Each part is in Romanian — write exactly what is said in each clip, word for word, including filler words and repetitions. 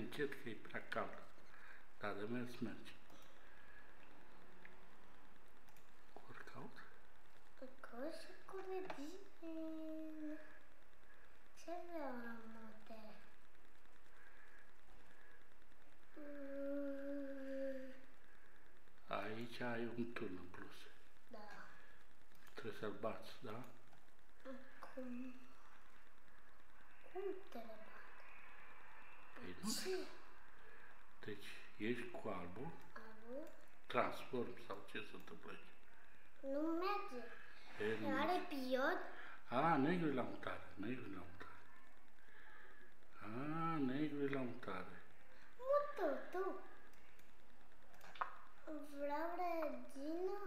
încet că e prea cald. Dar de mers merge. Workout? Acolo și curățenie. Ce vreau la multe? Aici ai un turn în plus. Da. Trebuie să-l bați, da? Cum? Cum te le bat? Păi nu. Ce? Deci ești cu albul, Albul? transform sau ce se întâmplă aici? Nu merge. E, nu. Are pion? A, negru la mutare, negru la mutare. A, negru la mutare. Mută, tu. Vreau regină.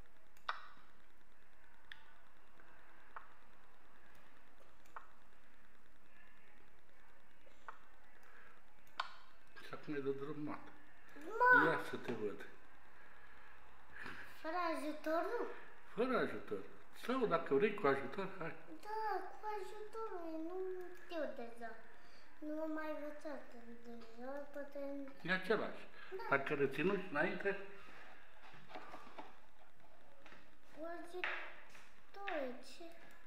Și acum e de drămat. Ma! Ia să te văd. Fără ajutorul? Fără ajutor. Sau dacă vrei cu ajutor, hai. Da, cu ajutorul. Nu știu deja. Nu am mai învățat deja, poate... E același. Da. Dacă reținuși înainte, Cu ajutorul, ce...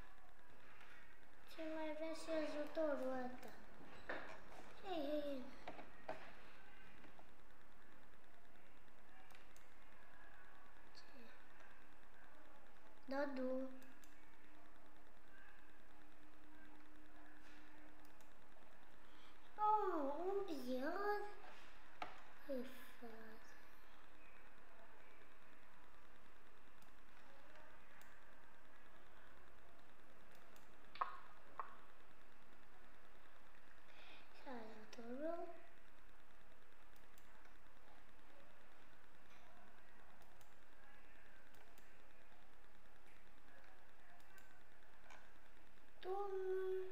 Ce mai vrea și ajutorul ăsta? Hei, hei, hei. Dadu. Oh, un pion. E frate. Și ajutorul. Domnul.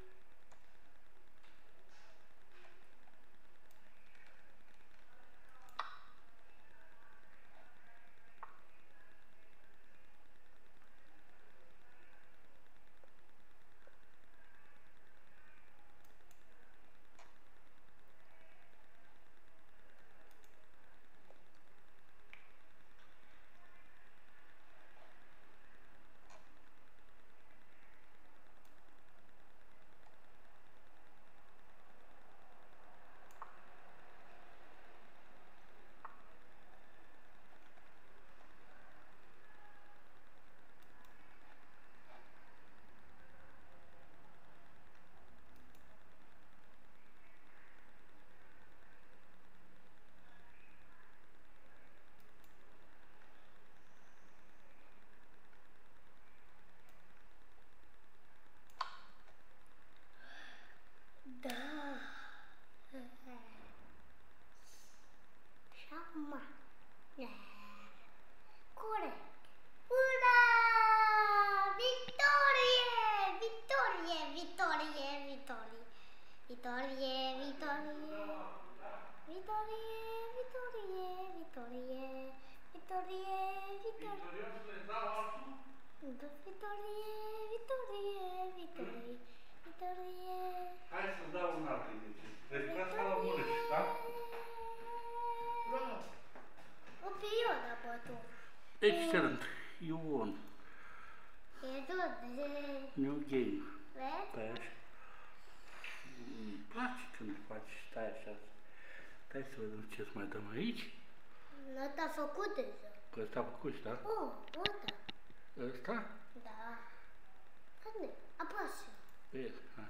Da. Și acum. Corect. Ura! Victorie! Victorie! Victorie! Victorie! Victorie! Victorie! Victorie! Victorie! Victorie! Victorie! Victorie! Victorie! Victorie! Victorie! Victorie! hai să-ți dau un alt indice. Deci asta la murești, da? Bravo! O perioadă a bătut. Excelent. You won. E tot de... New game. Vezi? Păi, îmi place când faci, stai așa. Stai să vedem ce-ți mai dăm aici. Nu t-a făcut deja. Că ăsta a făcut, da? Oh, ăsta. Ăsta? Da. Haide, apasă. Bine, hai.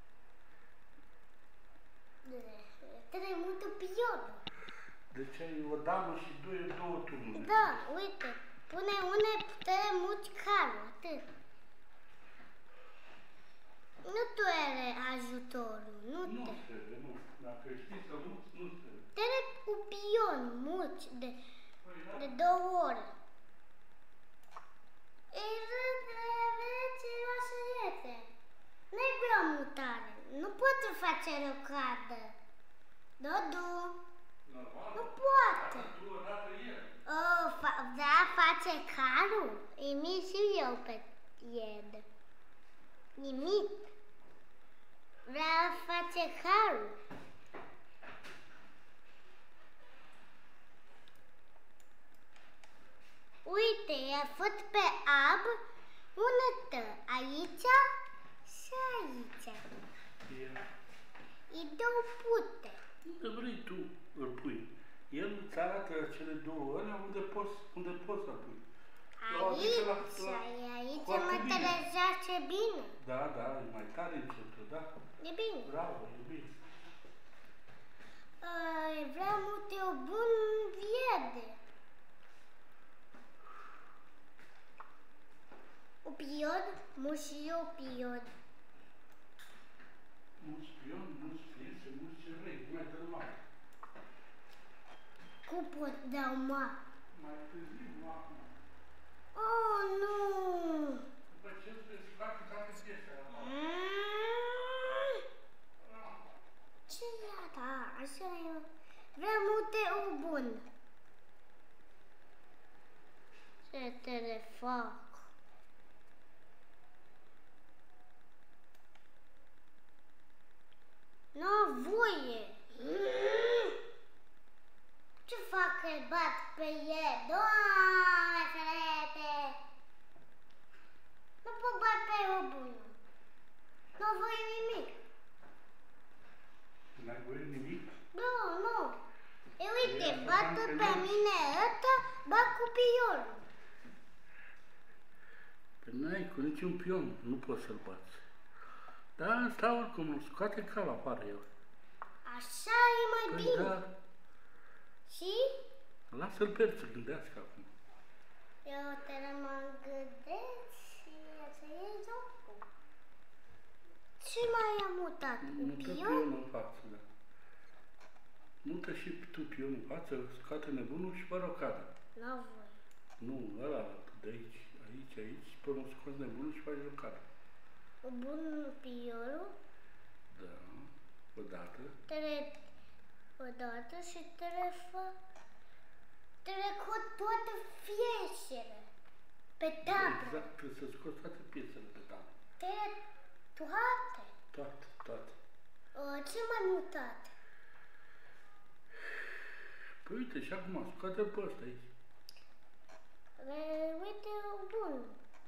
Trebuie multă pionă. Deci ai o damă și doi, două turnuri. Da, uite. Pune une, trebuie mulți carul, atât. Nu tu are ajutorul, nu Nu te. trebuie, nu. Dacă știi să nu, nu trebuie. Trebuie cu pion, mulți, de, de două ore. Ei, vede ceva să iete. Nu-i vreau mutare. Nu pot face rocadă. Dodu. Normal. Nu poate. Tu odată el. Oh, fa da, face carul? Imit și eu pe el. Imit. Vreau face carul. Uite o pute. Unde vrei tu îl pui. El îți arată cele două alea unde poți, unde poți să pui. Aici, la, la, aici foarte mă bine. trezește bine. Da, da, e mai tare încetul, da? E bine. Bravo, e bine. Uh, vreau multe o bun verde. O piod, muși o piod. Nu spion, nu spiese, nu ce vrei, mai dă mare. Cum pot da ma? Mai târziu, nu acum. Oh, nu! După ce îți vei face toate piesele acolo. Ce e asta? Așa e. Vreau multe o bun. Ce te le fac? Nu voie. Ce fac că bat pe el? Doamne ferete! Nu pot bat pe o bună. Nu voi nimic. N-ai voie nimic? Nu, nu. E uite, Ei, bată asta pe înțeleg. mine ăsta, bat cu piorul. Păi n-ai cu niciun pion, nu poți să-l bați. Da, asta oricum, îl scoate calul afară el. Așa e mai Păi bine. da, Și lasă-l pe el să gândească acum. eu te mă gândesc și să iei jocul. Ce mai am mutat? Cu Mută pion? pionul în față, da. Mută și tu pionul în față, scoate nebunul și fă rocada. Nu voi. Nu, ăla, de aici, aici, aici, până scoți nebunul și faci rocada. O bun piorul, Da, odată. tre odată și trefă trecut toate fiecele pe tablă. Exact, trebuie să scoți toate piesele de tablă. Te toate. Toate, toate. Uh, ce mai mutat? Păi uite, și acum, scoate-l pe ăsta aici. Le, uite, bun.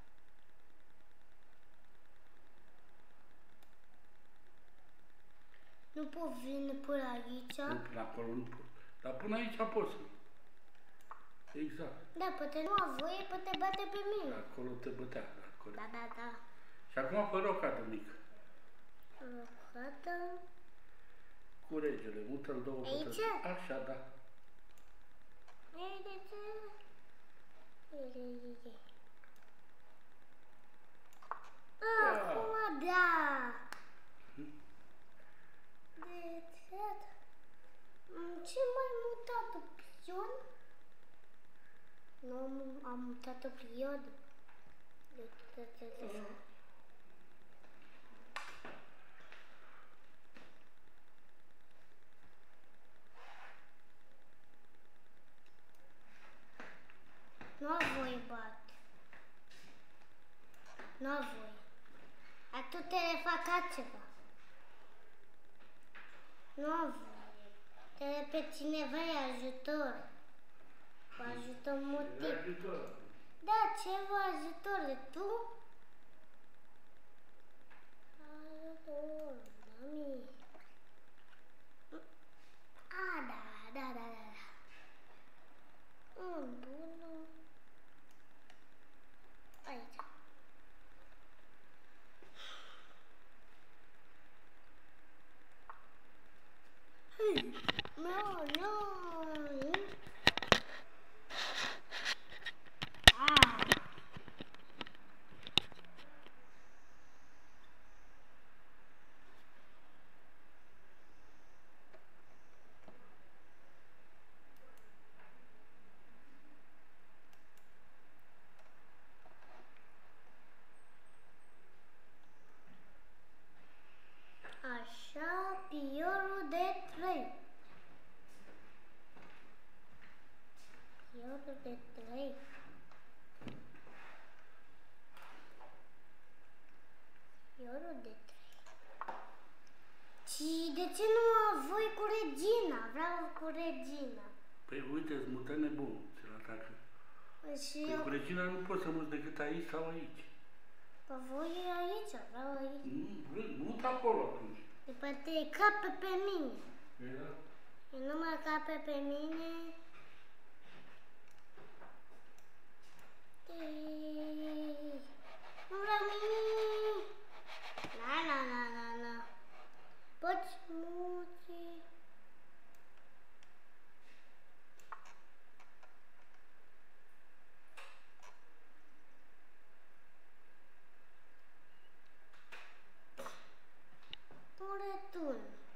Nu pot veni până aici. Nu, până acolo nu pot. Dar până aici poți. Exact. Da, poate nu am voie, poate bate pe mine. Acolo te bătea, acolo. Da, da, da. Și acum fă rocadă mică. Gata. Cu regele, mută-l două Aici? bătăți. Așa, da. Ei, de ce? Ei, ei, ei, ei. Acum, da. De ce? Ce mai mutat o pion? Nu am mutat o pion. De ce, ce, ce? Nu voi bate. Nu voi. Atunci le fac altceva. Nu voi. Trebuie pe cineva îi ajutor. Cu ajutor motiv. Ajutor. Da, ceva ajutor. Tu? Ajutor. Mami. A, da, da, da, da. Mm, bună. Aici. Hei, no, no. Ah. Așa, piorul de trei. Piorul de trei. Piorul de trei. Și de ce nu am voi cu regina? Vreau cu regina. Păi uite, îți mută nebunul, ți-l atacă. Și Păi eu, cu regina nu poți să muți decât aici sau aici. pe voi aici, vreau aici. Nu, nu, mută acolo atunci. După te cape pe mine. E, da? Nu mă cape pe mine. Ei, nu vreau nimic. Na, na, na, na, na. Poți muți. Un return.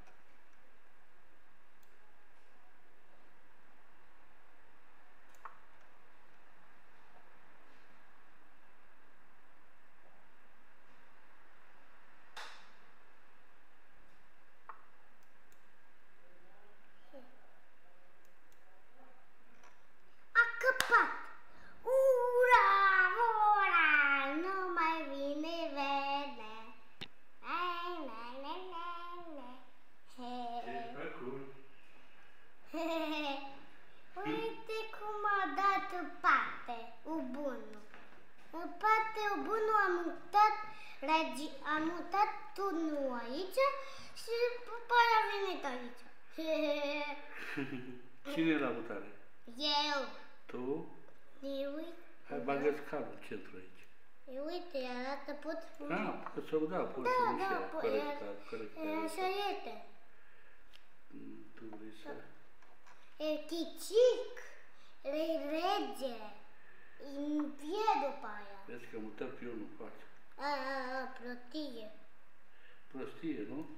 A căpat! Ura, ura, nu mai vine vede. Ai, na, na, na, na. E făcut. He, he, he. Uite cum a dat în parte, ubunul. În parte, ubunul a mutat, regi, a mutat turnul aici și după aia a venit aici. He, he, he. Cine e la mutare? Eu. Tu? E, uite. Hai, bagă-ți calul în centru aici. E, uite, arată, pot spune. Da, poți să-l da, poți Da, să-l da, da, po- corect, e- corect. E, așa este. Tu vrei să... E chicic, e rege, e vie după aia. Vezi că mutăm pionul cu asta. A, a, a, prostie. Prostie, nu?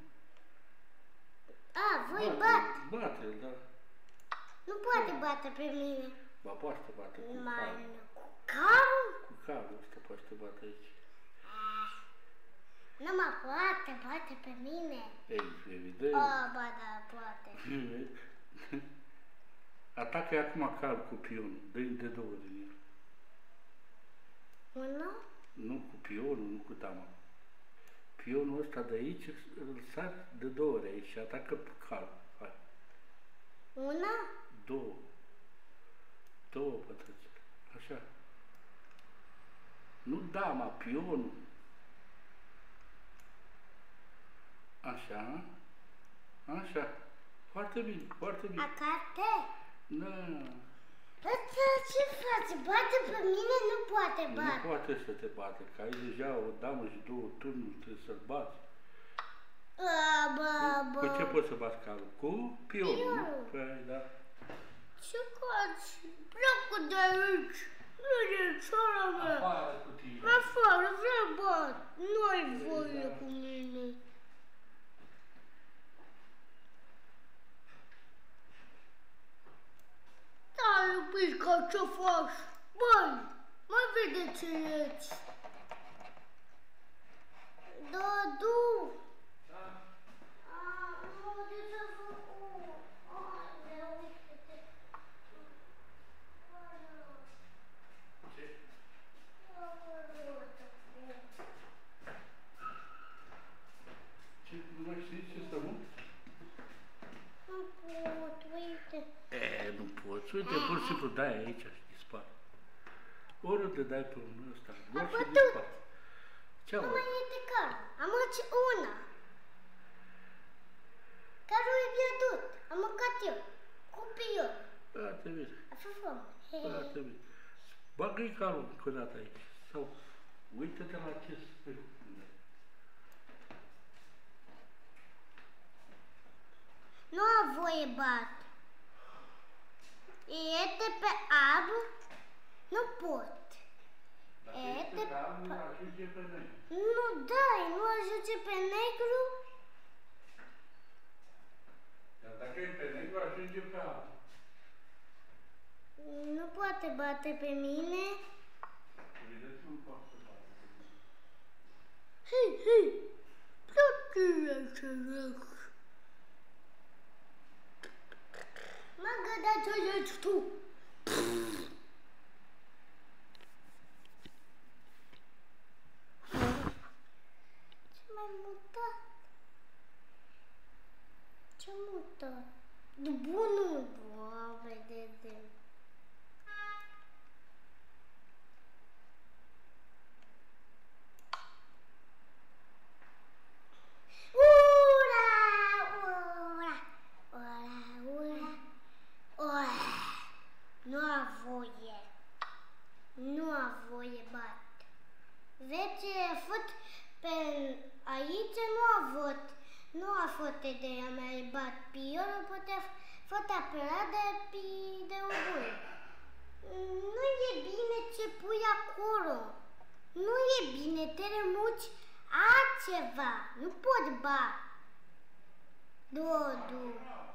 A, voi bat. Bate-l, da. Nu poate bate pe mine. Ba, poate să bată cu Man, calul. cu carul? Cu calul ăsta poate să bată aici. Ah, nu mă poate bate pe mine. Ei, evident. A, ba da, poate. Atacă acum calul cu pionul. Dă-i de două din el. Una? Nu cu pionul, nu cu dama. Pionul ăsta de aici îl sar de două ori aici și atacă pe calul. Hai. Una? Două. Două pătrățe. Așa. Nu dama, pionul. Așa. Așa. Foarte bine, foarte bine. Acarte? Da. Ăsta ce face? Bate pe mine? Nu poate bate. Nu poate să te bată, că ai deja o damă și două turnuri, trebuie să-l bați. A, bă, bă. Cu ce poți să bați calul? Cu pionul, nu? Pionul. Păi, da. Ce faci? Pleacă de aici. Nu e țara mea. Afară cu tine. Afară, vreau bat. Nu ai voie cu mine. Da, iubica, ce faci? Băi, mai vede ce ești. Dadu. Da. A, nu, de ce a făcut? Haide, uite-te. Ce? Ce? Nu mai știi ce să mult? Nu pot, uite. E, nu poți. Uite, pur și simplu dai aici și dispare. Oriunde dai pe unul ăsta, doar Am și bătut. dispare. Ce Nu am mai e de car. Am luat una. Carul e pierdut. Am mâncat eu. Cu pion. Foarte bine, A fost frumos. foarte bine. Bagă-i calul încă o dată aici. Sau uită-te la ce spui. Nu am voie bat. Este pe alb. Nu pot. Dacă E, este te- calul, ajunge pe noi. Nu dai, nu ajunge pe negru. Dar dacă e pe negru, ajunge pe alb. Nu poate bate pe mine. Vedeți, nu poate să bată. Hei, hei. Plăcere să rog. Mă gândea ce ești tu. Ce m-ai mutat? Ce mutat? De bunul, bă, vedeți. Ura! a voie bate. Vezi, fut pe aici nu a vot, nu a fost de a mai bat piorul, putea fost apărat de pi de o bună. Nu e bine ce pui acolo. Nu e bine, trebuie muci altceva. Nu pot ba. Dodu.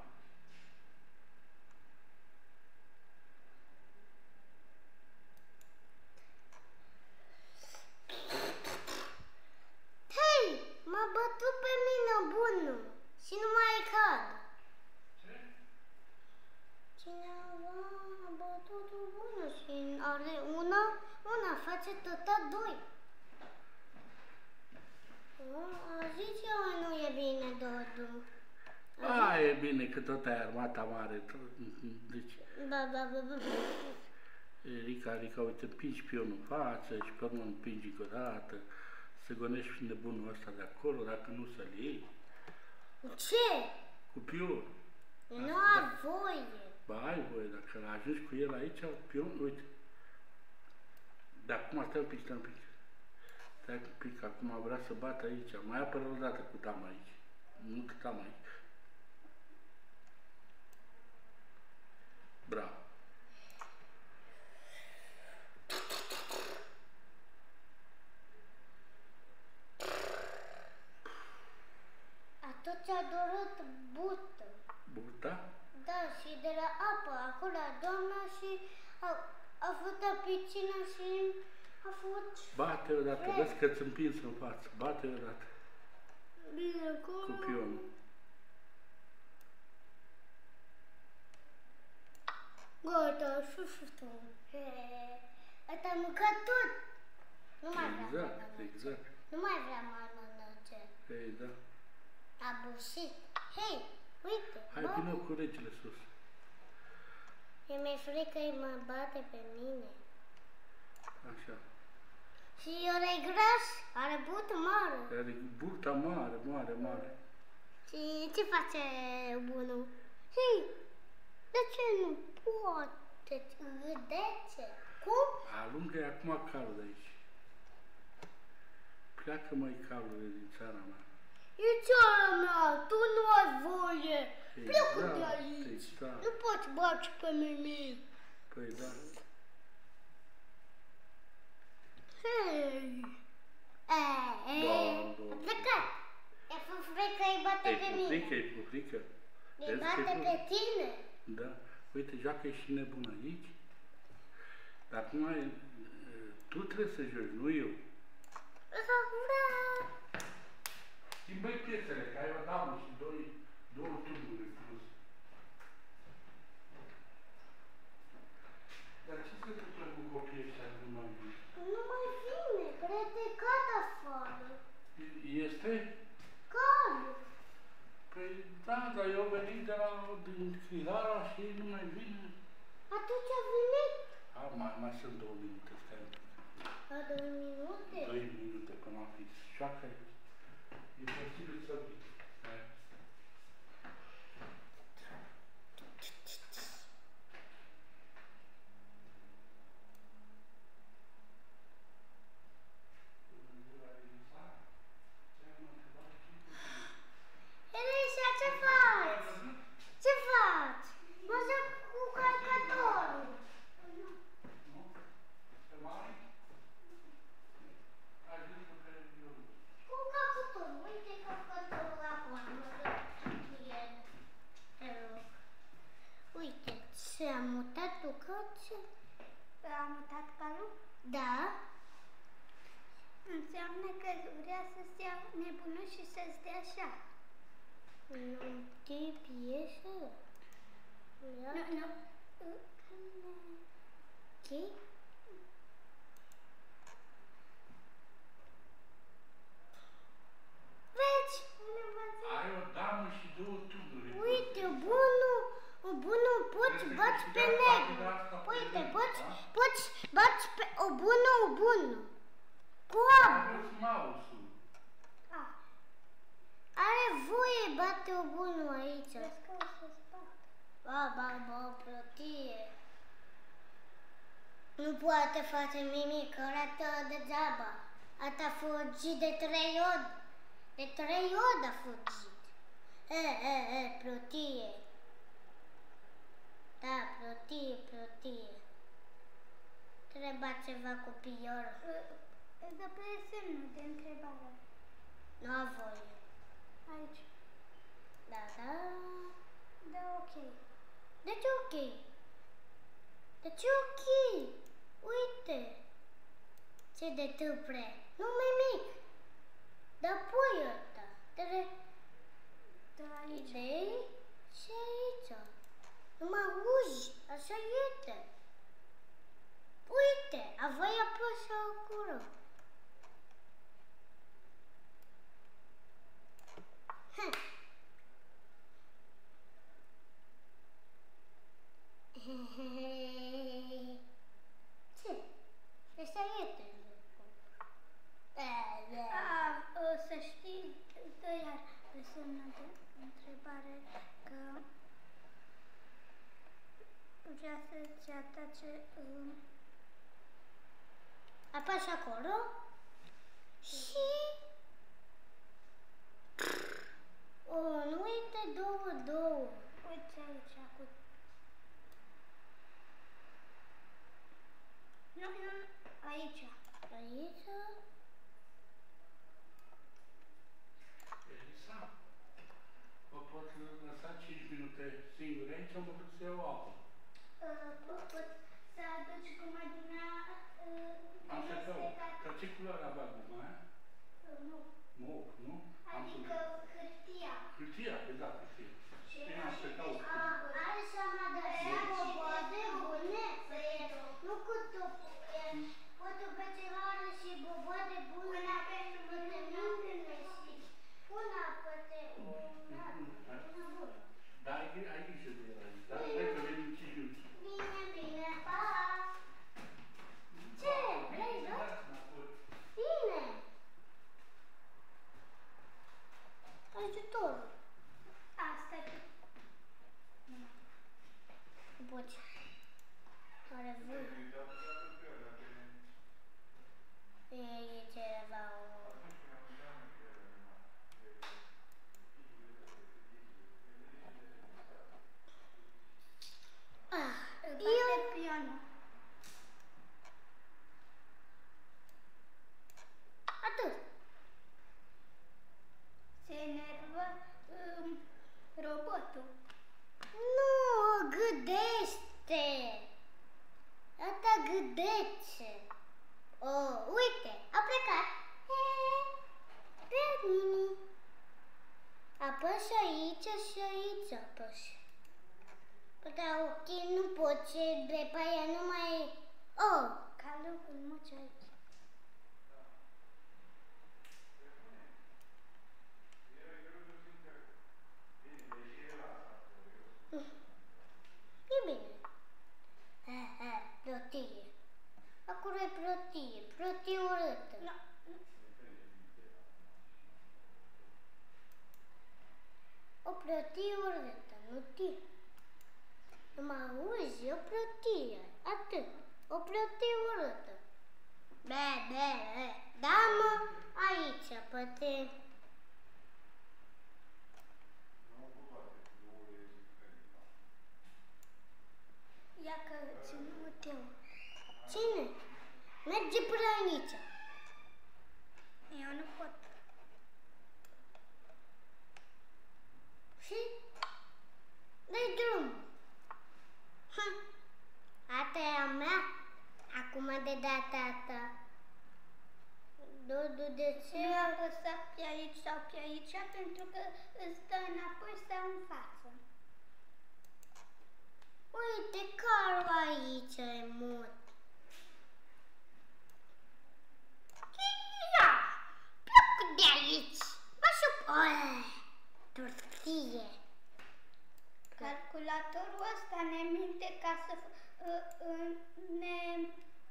Hei, m-a bătut pe mine bunul și nu mai cad. Ce? Cineva a bătut bunul și are una, una face tot a doi. A zis eu nu e bine, Dodu. A, e bine că tot ai armata mare. Deci, Ba, ba, ba, ba. Rica, Rica, uite, împingi pionul în față și pe urmă împingi încă o dată. Să gonești și nebunul ăsta de acolo, dacă nu să-l iei. Ce? Cu pionul. Nu am voie. Ba, ai voie, dacă ajungi cu el aici, pion, uite. Dar acum stai un pic, stai un pic. Stai un pic, acum vrea să bată aici. Mai apără o dată cu dama aici. Nu cu dama aici. Bravo. Atunci a dorit bută. Buta? Da, și de la apă, acolo, doamna, și a, a făcut o piscină și a făcut... Bate odată, vezi că ți împins în față. Bate odată. Bine, acolo... Cu pionul. Gata, și și tu. Ăsta a mâncat tot. Nu mai vrea Exact, mănânce. exact. Nu mai vrea mănânce. Ei, da. A bușit. Hei, uite. Hai, bă, vină cu regele sus. E mi-e frică, îi mă bate pe mine. Așa. Și eu are gras, are bută mare. Are burta mare, mare, mare. Și ce face bunul? Hei, de ce nu poate? De ce? Cum? Alungă-i acum calul de aici. Pleacă, măi, calurile din țara mea. E țara mea, tu nu ai voie. Pleacă de Exact, aici. exact. Nu poți baci pe mine. Păi da. Hei. E, e, Da, a plecat. E cu frică, îi bate E pe cu mine. frică, e cu frică. Îi Vezi că bate e cu- pe tine. Da. Uite, joacă și nebun aici. Dar acum e, tu trebuie să joci, nu eu. Ura! Schimbă-i piețele, că ai o damă și doi, două tuburi plus. Dar ce se întâmplă cu copiii ăștia nu mai vin? Nu mai vine, crede gata afară. Este? Care? Păi da, dar eu venit de la din Chilara și ei nu mai vin. Atunci a venit. A, mai, mai sunt două minute, stai un pic. La două minute? Doi minute până la fix. Joacă aici. E posibil să vii. Hai. Elisa, ce faci? Ce faci? Mă joc cu calcatorul. Pe mare? Ai zis că eu. Cu calcatorul. Uite calcatorul acolo. Mă joc cu el. Te rog. Uite, s-a mutat tu căce? A mutat calul? Da. Înseamnă că vrea să-ți ia nebunul și să-ți dea așa. Nu te piesă. Nu, nu. Ce? Vezi? Ai o damă și două tuburi. Uite, bunul, bunul poți bați pe negru. Uite, poți, poți bați pe o bună, o bună. Cu apă. Aveți mouse-ul. Ah, Are voie bate o bună aici. vezi că o să-ți bată. Ba, ba, ba, plătie. Nu poate face nimic, arată degeaba. Ata a fugit de trei ori. De trei ori a fugit. E, e, e, plotie. Da, plotie, plotie. Treba ceva cu piorul. Îți dă pe semnul de întrebare. Nu a voie. Aici. Da, da. Da, ok. De ce ok? De ce ok? Uite. Ce de tâmpre. Nu nimic. Da pui ăsta. Trebuie... Da, aici. Idei? Și aici. Nu mă uzi. Așa este. Uite, a voi apăsa acolo. Ha. Ce? Asta este. A, o să știi, dă iar pe semnul de întrebare că vrea să-ți atace... Um, Apași acolo și... O, nu uite două, două. uite aici, cu... Nu, nu, aici. Aici. Elisa, vă pot lăsa cinci minute singure aici, mă duc să iau apă. Pot să aduci gumadina... Am să cău. Că ce culoare avea guma aia? Nu. Nu, nu? Am să... Adică hârtia. Hârtia, pe da, hârtie. Bine, am să caut. Are seama de așa boboade bune? Nu cu topul. Poate pe celălalt și boboade bune. Una pe mine și una poate una. Una bună. Da, ai grijă de el aici, da? Hai că venim cinci minute. Bine, bine, pa! Ce? Vrei joc? Bine! Ajutorul. Asta e. Poți. Are vânt. E, e ceva... Ah, Bate pianul. atât. Se enervă um, robotul. Nu, gândește. Asta gândește. Oh, uite, a plecat. Pe mini. Apăși aici și aici apăși. Da, ok, nu pot, ce de pe aia nu mai... Oh! Calul îl muci aici. E bine. Ha, ha, protie. Acolo e protie, protie urâtă. No. O protie urâtă, nu tii. Nu mă auzi, o protie, atât. O protie urâtă. Be, be, be. Da, mă, aici, poate... Ia că ținut eu. Cine? Merge până aici. Eu nu pot. Și? Dă-i drum. Hm. Asta e a mea. Acum de data asta. Dudu, de ce? Nu apăsa pe aici sau pe aici pentru că îți dă înapoi sau în față. Uite, carul aici e mult. Ia! Plec de aici. Mă șup... Tortie. Calculatorul ăsta ne minte ca să uh, uh, ne...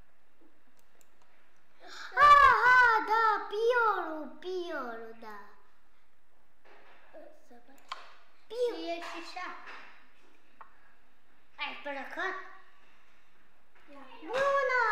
Aha, da, piorul, piorul, da. Să văd. Pior. Și e și șapte. Ai plecat? Ia. Bună!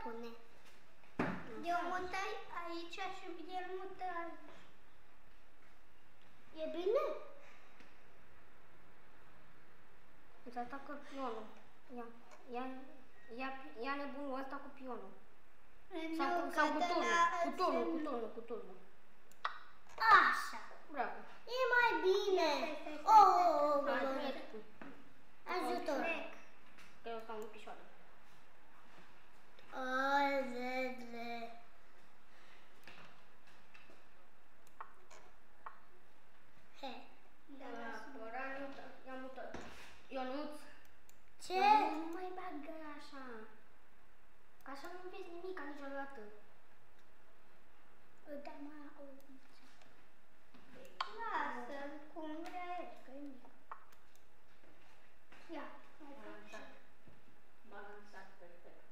pune. Eu mut aici și el mută aici. E bine? Îți atacă pionul. Ia, ia, ia, ia nebunul ăsta cu pionul. Sau, cu- sau cu turnul, cu turnul, cu turnul, cu turnul. Așa. Bravo. E mai bine. Stai, stai, stai, Oh, stai, oh, oh, Hai, oh. mergi tu. Ajutor. Trec. Că eu stau în picioare. Alele. He. Da, Ia, păra, ia mută. Ionuț. Ce? Nu mai bagă așa. Că așa nu vezi nimic niciodată. da, mă, lasă-l cum vrei, că-i mic. Ia, mai fac și. Balansat. Balansat perfect.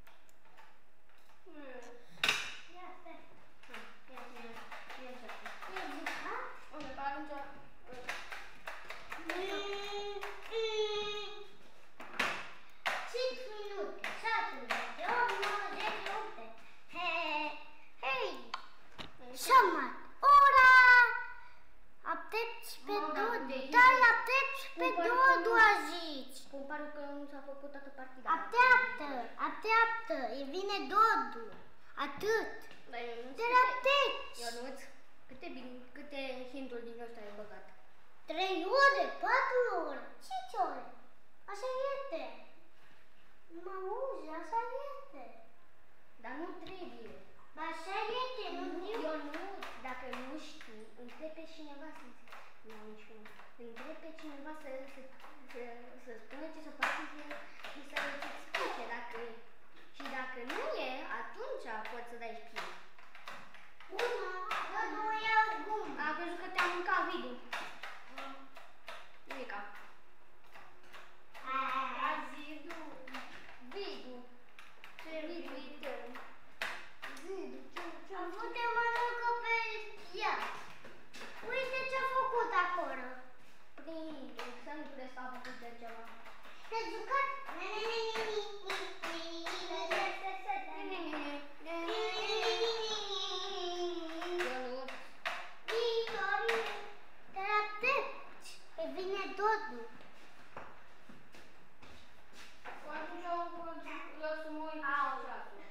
Ia, stai. Hai, ia, ia, ia, ia. E bucat? Unde, pe atunci? cinci minute, șapte minute, opt, nouă, zece minute. Hei, hei, șamat, ora apteci pe Mă, da, Dodu, de dar aici. apteci pe Cum pare Dodu că nu- a zici. Cum pare că nu s-a făcut toată partida. Așteaptă, așteaptă, e vine Dodu, atât. Dar eu nu Te știu. apteci. Ionuț, câte, bin- câte hinturi din ăsta ai băgat? Trei ore, patru ore, cinci ore. Așa este. Mă auzi, așa este. Dar nu trebuie. Așa este, nu știu. Ionuț, dacă nu știi, întrebi pe cineva să nu am niciun. Întrebi pe cineva să, să, să, să spună ce să faci și, și să îți explice. Dacă, și dacă nu e, atunci poți să dai șpil. Bună, Dodu iau gum. Am crezut că te-am mâncat vidul. Nimica. Zidul. Vidul. Vidul e tău. Vidul, ce, ce Am vrut te mănâncă pe ea. Uite ce-a făcut acolo. Prinde, să nu crezi că a făcut de ceva. Te-ai jucat? Ionuț, Te aștepți. E vine Dodu. atunci eu eu să mă uit la ceasul.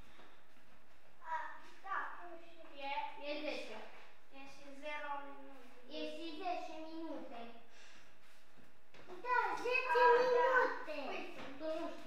Da, e, E zece. e și zero minute. E și zece minute. Da, zece minute. Tu nu știi.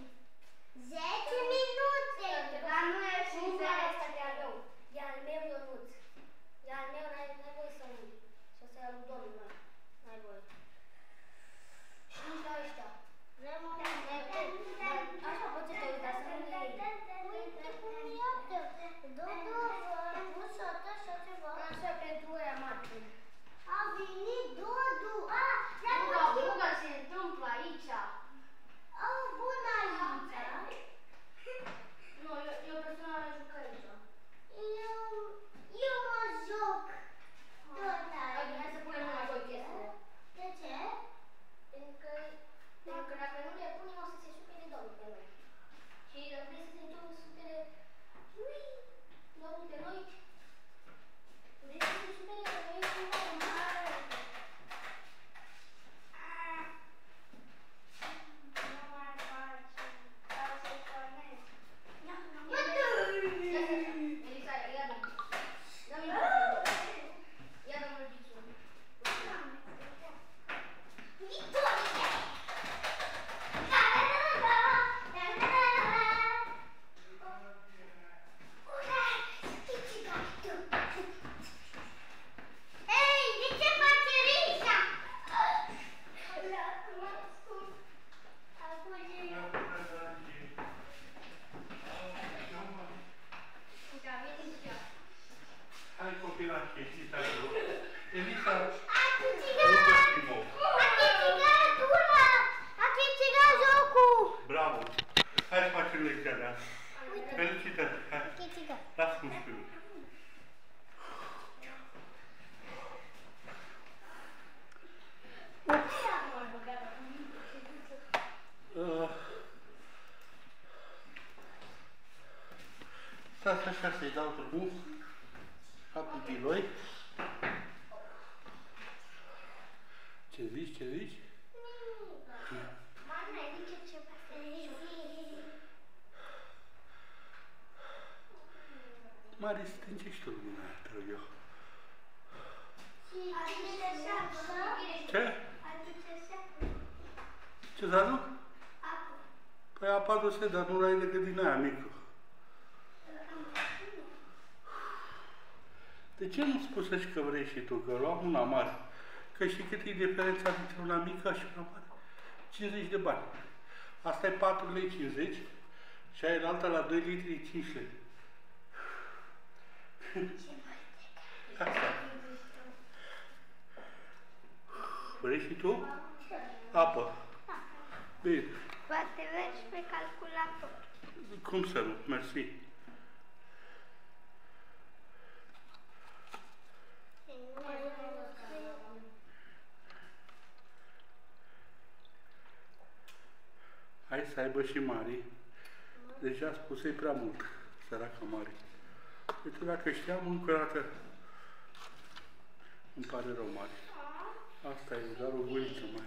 așa să-i dau drumul la pupiloi. Ce zici, ce zici? Mama, zice ceva să Mari, stinge și tu lumina aia, te rog eu. Ce? Ce să aduc? Păi apa aduse, dar nu l-ai decât din aia mică. De ce nu spusă și că vrei și tu, că luam una mare? Că știi cât e diferența dintre una mică și una mare? cincizeci de bani. Asta e patru lei cincizeci și aia alta la doi litri cinci lei. Asta. Vrei și tu? Apă. Bine. Poate vezi pe calculator. Cum să nu? Mersi. Hai să aibă și Mari. Deja spusei prea mult, săraca Mari. Uite, dacă știam încă o dată, îmi pare rău, Mari. Asta e doar o guriță mai.